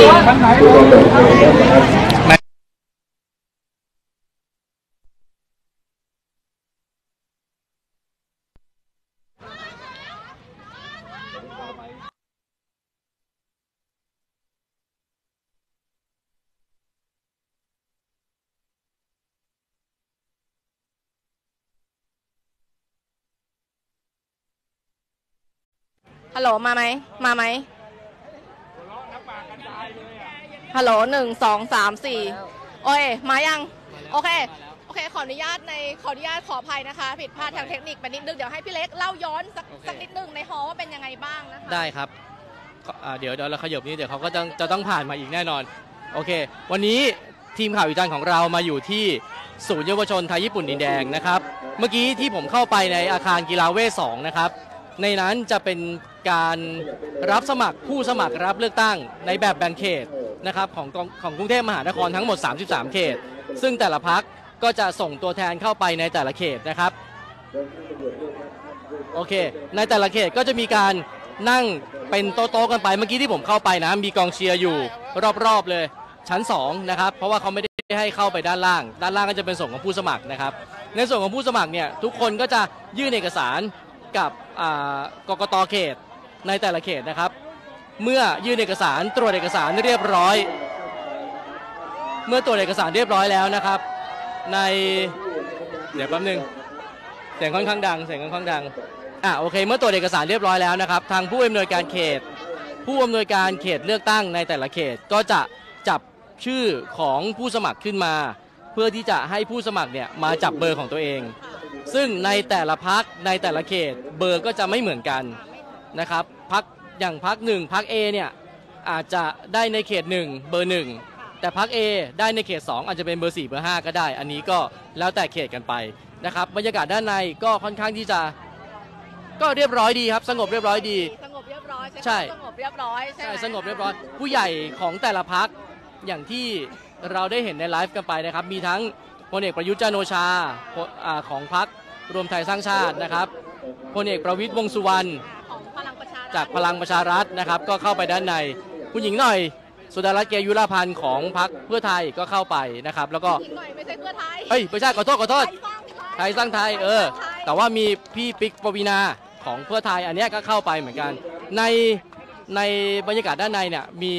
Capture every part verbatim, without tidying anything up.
ฮัลโหลมาไหมมาไหมฮัลโหลหนึ่งสองสามสี่โอ้ยมายังโอเคโอเคขออนุญาตในขออนุญาตขออภัยนะคะผิดพลาดทางเทคนิคไปนิดนึงเดี๋ยวให้พี่เล็กเล่าย้อนสักสักนิดนึงในฮอลว่าเป็นยังไงบ้างนะคะได้ครับเดี๋ยวเดี๋ยวเราขยับนี้เดี๋ยวเขาก็จะจะต้องผ่านมาอีกแน่นอนโอเควันนี้ทีมข่าวอีจันของเรามาอยู่ที่ศูนย์เยาวชนไทยญี่ปุ่นดินแดงนะครับเมื่อกี้ที่ผมเข้าไปในอาคารกีฬาเวทสองนะครับในนั้นจะเป็นการรับสมัครผู้สมัครรับเลือกตั้งในแบบแบ่งเขตนะครับของของกรุงเทพมหานครทั้งหมดสามสิบสามเขตซึ่งแต่ละพรรคก็จะส่งตัวแทนเข้าไปในแต่ละเขตนะครับโอเคในแต่ละเขตก็จะมีการนั่งเป็นโต๊ะๆกันไปเมื่อกี้ที่ผมเข้าไปนะมีกองเชียร์อยู่รอบๆเลยชั้นสองนะครับเพราะว่าเขาไม่ได้ให้เข้าไปด้านล่างด้านล่างก็จะเป็นส่วนของผู้สมัครนะครับในส่วนของผู้สมัครเนี่ยทุกคนก็จะยื่นเอกสารกับกกต.เขตในแต่ละเขตนะครับเมื่อยื่นเอกสารตรวจเอกสารเรียบร้อยเมื่อตรวจเอกสารเรียบร้อยแล้วนะครับในเดี๋ยวแป๊บนึงเสียงค่อนข้างดังเสียงค่อนข้างดังอ่ะโอเคเมื่อตรวจเอกสารเรียบร้อยแล้วนะครับทางผู้อำนวยการเขตผู้อำนวยการเขตเลือกตั้งในแต่ละเขตก็จะจับชื่อของผู้สมัครขึ้นมาเพื่อที่จะให้ผู้สมัครเนี่ยมาจับเบอร์ของตัวเองซึ่งในแต่ละพรรคในแต่ละเขตเบอร์ก็จะไม่เหมือนกันนะครับพรรคอย่างพรรคหนึ่งพรรค A เนี่ยอาจจะได้ในเขตหนึ่งเบอร์หนึ่งแต่พรรค A ได้ในเขตสองอาจจะเป็นเบอร์สี่เบอร์ห้าก็ได้อันนี้ก็แล้วแต่เขตกันไปนะครับบรรยากาศด้านในก็ค่อนข้างที่จะก็เรียบร้อยดีครับสงบเรียบร้อยดีสงบเรียบร้อยใช่สงบเรียบร้อยใช่สงบเรียบร้อยผู้ใหญ่ของแต่ละพรรคอย่างที่เราได้เห็นในไลฟ์กันไปนะครับมีทั้งพลเอกประยุทธ์จันทร์โอชาของพรรครวมไทยสร้างชาตินะครับพลเอกประวิตรวงษ์สุวรรณจากพลังประชารัฐนะครับก็เข้าไปด้านในผู้หญิงหน่อยสุดารัตน์เกยุราพันธ์ของพรรคเพื่อไทยก็เข้าไปนะครับแล้วก็ไม่ใช่เพื่อไทยเฮ้ยไม่ใช่ขอโทษขอโทษไทยสร้างไทยเออแต่ว่ามีพี่ปิ๊กปวีณาของเพื่อไทยอันนี้ก็เข้าไปเหมือนกันในในบรรยากาศด้านในเนี่ยมี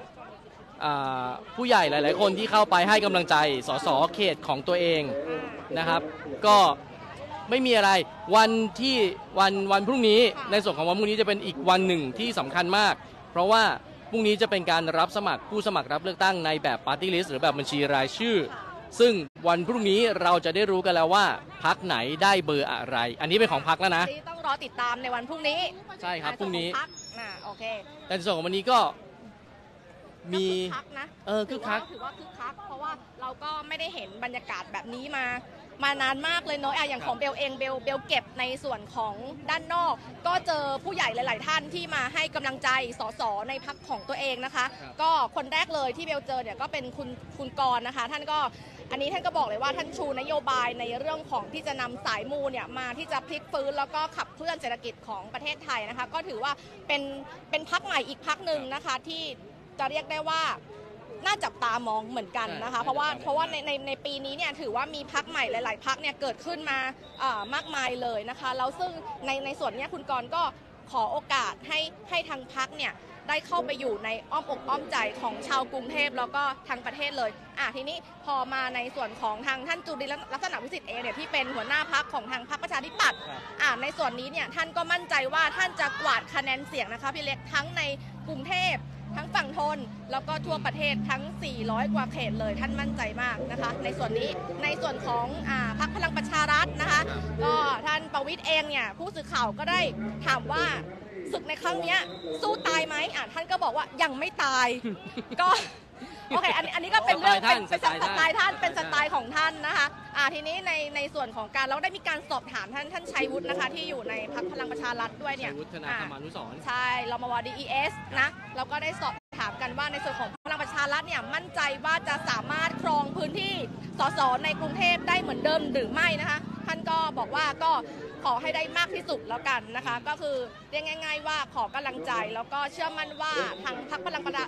ผู้ใหญ่หลายๆคนที่เข้าไปให้กำลังใจสสเขตของตัวเองนะครับก็ไม่มีอะไรวันที่วันวันพรุ่งนี้ในส่วนของวันพรุ่งนี้จะเป็นอีกวันหนึ่งที่สำคัญมากเพราะว่าพรุ่งนี้จะเป็นการรับสมัครผู้สมัครรับเลือกตั้งในแบบปาร์ตี้ลิสต์หรือแบบบัญชีรายชื่อซึ่งวันพรุ่งนี้เราจะได้รู้กันแล้วว่าพรรคไหนได้เบอร์อะไรอันนี้เป็นของพรรคแล้วนะต้องรอติดตามในวันพรุ่งนี้ใช่ครับพรุ่งนี้โอเคแต่ในส่วนของวันนี้ก็มีคึกคักนะเออคึกคักถือว่าคึกคักเพราะว่าเราก็ไม่ได้เห็นบรรยากาศแบบนี้มามานานมากเลยเนาะอย่างของเบลเองเบลเบลเก็บในส่วนของด้านนอกก็เจอผู้ใหญ่หลายๆท่านที่มาให้กำลังใจสสในพรรคของตัวเองนะคะก็คนแรกเลยที่เบลเจอเนี่ยก็เป็นคุณคุณกรณ์นะคะท่านก็อันนี้ท่านก็บอกเลยว่าท่านชูนโยบายในเรื่องของที่จะนำสายมูเนี่ยมาที่จะพลิกฟื้นแล้วก็ขับเคลื่อนเศรษฐกิจของประเทศไทยนะคะก็ถือว่าเป็นเป็นพรรคใหม่อีกพรรคหนึ่งนะคะที่จะเรียกได้ว่าน่าจับตามองเหมือนกันนะคะเพราะว่าเพราะว่าในในในปีนี้เนี่ยถือว่ามีพรรคใหม่หลายๆพรรคเนี่ยเกิดขึ้นมามากมายเลยนะคะแล้วซึ่งในในส่วนนี้คุณกรณ์ก็ขอโอกาสให้ให้ทางพรรคเนี่ยได้เข้าไปอยู่ในอ้อมอกอ้อมใจของชาวกรุงเทพแล้วก็ทั้งประเทศเลยอ่ะทีนี้พอมาในส่วนของทางท่านจุลินลักษณะวิสิทธิ์เองเนี่ยที่เป็นหัวหน้าพรรคของทางพรรคประชาธิปัตย์อ่ะในส่วนนี้เนี่ยท่านก็มั่นใจว่าท่านจะกวาดคะแนนเสียงนะคะพี่เล็กทั้งในกรุงเทพทั้งฝั่งทนแล้วก็ทั่วประเทศทั้งสี่ร้อยกว่าเขตเลยท่านมั่นใจมากนะคะในส่วนนี้ในส่วนของอ่าพรรคพลังประชารัฐนะคะก็ท่านประวิตรเองเนี่ยผู้สื่อข่าวก็ได้ถามว่าศึกในครั้งนี้สู้ตายไหมอ่ะท่านก็บอกว่ายังไม่ตายก็โอเคอันนี้อันนี้ก็เป็นเรื่องเป็นสไตล์ท่านเป็นสไตล์ของท่านนะคะอ่าทีนี้ในในส่วนของการเราได้มีการสอบถามท่านท่านชัยวุฒินะคะที่อยู่ในพรรคพลังประชารัฐด้วยเนี่ยชัยวุฒิธนาคมานุสรณ์ใช่เรามาวดี อี เอส นะเราก็ได้สอบถามกันว่าในส่วนของพลังประชารัฐเนี่ยมั่นใจว่าจะสามารถครองพื้นที่สสในกรุงเทพได้เหมือนเดิมหรือไม่นะคะท่านก็บอกว่าก็ขอให้ได้มากที่สุดแล้วกันนะคะก็คือเรียกง่ายๆว่าขอกำลังใจแล้วก็เชื่อมั่นว่าทางพรรคพลัง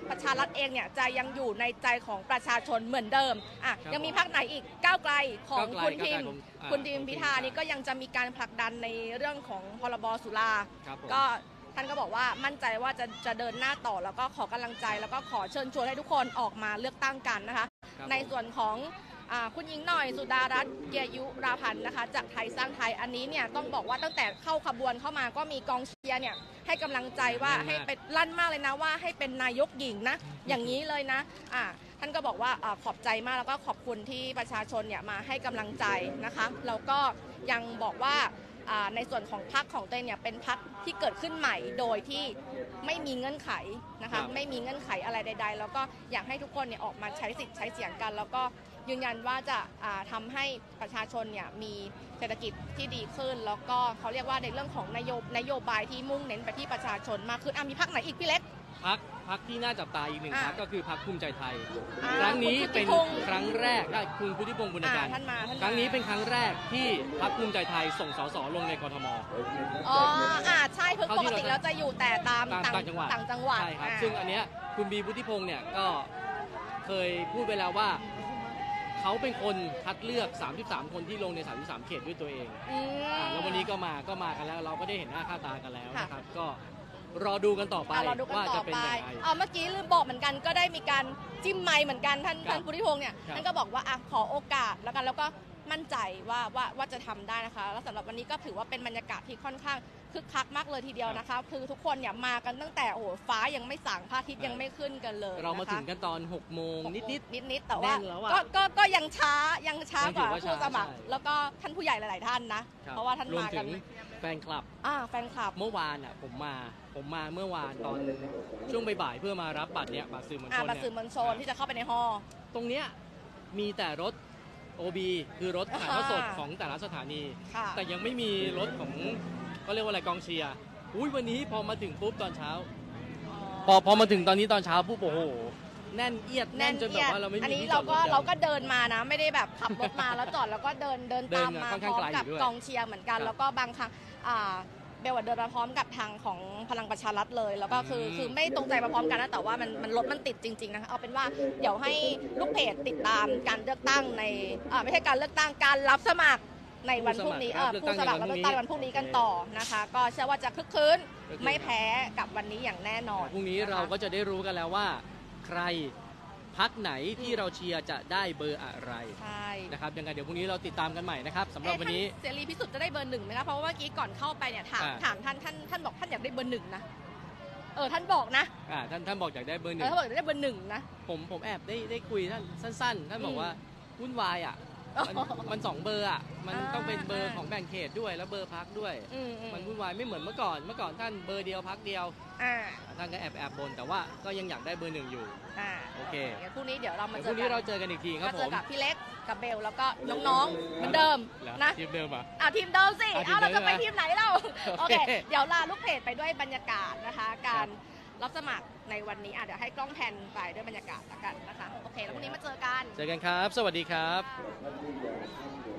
ประชารัฐเองเนี่ยจะยังอยู่ในใจของประชาชนเหมือนเดิมอ่ะยังมีพรรคไหนอีกก้าวไกลของคุณทิมคุณทิมพิธานี่ก็ยังจะมีการผลักดันในเรื่องของพรบสุราก็ท่านก็บอกว่ามั่นใจว่าจะจะเดินหน้าต่อแล้วก็ขอกำลังใจแล้วก็ขอเชิญชวนให้ทุกคนออกมาเลือกตั้งกันนะคะในส่วนของคุณหญิงหน่อยสุดารัตน์เกียรยุราพันธ์นะคะจากไทยสร้างไทยอันนี้เนี่ยต้องบอกว่าตั้งแต่เข้าขบวนเข้ามาก็มีกองเชียร์เนี่ยให้กำลังใจว่าให้เป็นลั่นมากเลยนะว่าให้เป็นนายกหญิงนะอย่างนี้เลยนะอ่าท่านก็บอกว่าขอบใจมากแล้วก็ขอบคุณที่ประชาชนเนี่ยมาให้กำลังใจนะคะแล้วก็ยังบอกว่าในส่วนของพรรคของตัวเองเนี่ยเป็นพรรคที่เกิดขึ้นใหม่โดยที่ไม่มีเงื่อนไขนะคะไม่มีเงื่อนไขอะไรใดๆแล้วก็อยากให้ทุกคนเนี่ยออกมาใช้สิทธิ์ใช้เสียงกันแล้วก็ยืนยันว่าจะทำให้ประชาชนเนี่ยมีเศรษฐกิจที่ดีขึ้นแล้วก็เขาเรียกว่าในเรื่องของนโยบนโยบายที่มุ่งเน้นไปที่ประชาชนมากขึ้นมีพรรคไหนอีกพี่เล็กพรรคพรรคที่น่าจับตาอีกหนึ่งพรรคก็คือพรรคภูมิใจไทยครั้งนี้เป็นครั้งแรกได้คุณพุทธิพงศ์บุญการครั้งนี้เป็นครั้งแรกที่พรรคภูมิใจไทยส่งสสลงในกทมอ๋ออ่าใช่เพิ่งปกติแล้วจะอยู่แต่ตามต่างจังหวัดต่างจังหวัดใช่ครับซึ่งอันเนี้ยคุณบีพุทธิพงศ์เนี่ยก็เคยพูดไปแล้วว่าเขาเป็นคนคัดเลือกสามสิบสามคนที่ลงในสามสิบสามเขตด้วยตัวเองแล้ววันนี้ก็มาก็มากันแล้วเราก็ได้เห็นหน้าค่าตากันแล้วนะครับก็รอดูกันต่อไปว่าจะเป็นยังไงเมื่อกี้ลืมบอกเหมือนกันก็ได้มีการจิ้มไมค์เหมือนกันท่านท่านพุทธิพงศ์เนี่ยท่านก็บอกว่าอ่ะขอโอกาสแล้วกันแล้วก็มั่นใจว่าว่าว่าจะทำได้นะคะแล้วสำหรับวันนี้ก็ถือว่าเป็นบรรยากาศที่ค่อนข้างคึกคักมากเลยทีเดียวนะคะคือทุกคนเนี่ยมากันตั้งแต่โอ้โหฟ้ายังไม่สางพระอาทิตย์ยังไม่ขึ้นกันเลยเรามาถึงกันตอนหกโมงนิดนิดนิดนิดแต่ว่าก็ก็ก็ยังช้ายังช้ากว่าผู้สมัครแล้วก็ท่านผู้ใหญ่หลาย ๆท่านนะเพราะว่าท่านมากันแฟนคลับอ่าแฟนคลับเมื่อวานอ่ะผมมาผมมาเมื่อวานตอนช่วงบ่ายๆเพื่อมารับบัตรเนี่ยบัตรสื่อมวลชนเนี่ยบัตรสื่อมวลชนที่จะเข้าไปในฮอตรงเนี้ยมีแต่รถ โอ บี คือรถถ่ายทอดสดของแต่ละสถานีแต่ยังไม่มีรถของก็เรียกว่าอะไรกองเชียร์อุ้ยวันนี้พอมาถึงปุ๊บตอนเช้าพอพอมาถึงตอนนี้ตอนเช้าปุ๊บโอ้โหแน่นเอียดแน่นจนแบบว่าเราไม่มีอันนี้เราก็เราก็เดินมานะไม่ได้แบบขับรถมาแล้วจอดแล้วก็เดินเดินตามมาพร้อมกับกองเชียร์เหมือนกันแล้วก็บางครั้งเบลเดินมาพร้อมกับทางของพลังประชารัฐเลยแล้วก็คือคือไม่ตรงใจมาพร้อมกันนะแต่ว่ามันมันรถมันติดจริงๆนะคะเอาเป็นว่าเดี๋ยวให้ลูกเพจติดตามการเลือกตั้งในไม่ใช่การเลือกตั้งการรับสมัครในวันพรุ่งนี้ผู้สมัครรับเลือกตั้งวันพรุ่งนี้กันต่อนะคะก็เชื่อว่าจะคึกคืนไม่แพ้กับวันนี้อย่างแน่นอนพรุ่งนี้เราก็จะได้รู้กันแล้วว่าใครพรรคไหนที่เราเชียร์จะได้เบอร์อะไรใช่นะครับยังไงเดี๋ยวพรุ่งนี้เราติดตามกันใหม่นะครับสำหรับวันนี้เสรีพิสุทธิ์จะได้เบอร์หนึ่งไหมคะเพราะว่าเมื่อกี้ก่อนเข้าไปเนี่ยถามถามท่านท่านท่านบอกท่านอยากได้เบอร์หนึ่งนะเออท่านบอกนะอ่าท่านท่านบอกอยากได้เบอร์หนึ่งท่านบอกอยากได้เบอร์หนึ่งนะผมผมแอบได้ได้คุยท่านสั้นๆท่านบอกว่าวุ่นวายอ่ะมันสองเบอร์อ่ะมันต้องเป็นเบอร์ของแบ่งเขตด้วยแล้วเบอร์พักด้วยมันวุ่นวายไม่เหมือนเมื่อก่อนเมื่อก่อนท่านเบอร์เดียวพักเดียวท่านก็แอบแอบบนแต่ว่าก็ยังอยากได้เบอร์หนึ่งอยู่โอเคพรุ่งนี้เดี๋ยวเรามาเจอกันพรุ่งนี้เราเจอกันอีกทีครับผมเจอกับพี่เล็กกับเบลแล้วก็น้องๆเหมือนเดิมนะทีมเดิมอ่ะอ่ะทีมเดิมสิอ้าวเราจะไปทีมไหนเราโอเคเดี๋ยวลาลูกเพจไปด้วยบรรยากาศนะคะการรับสมัครในวันนี้อ่ะเดี๋ยวให้กล้องแพนไปด้วยบรรยากาศละกันนะคะโอเคแล้วพรุ่งนี้มาเจอกันเจอกันครับสวัสดีครับ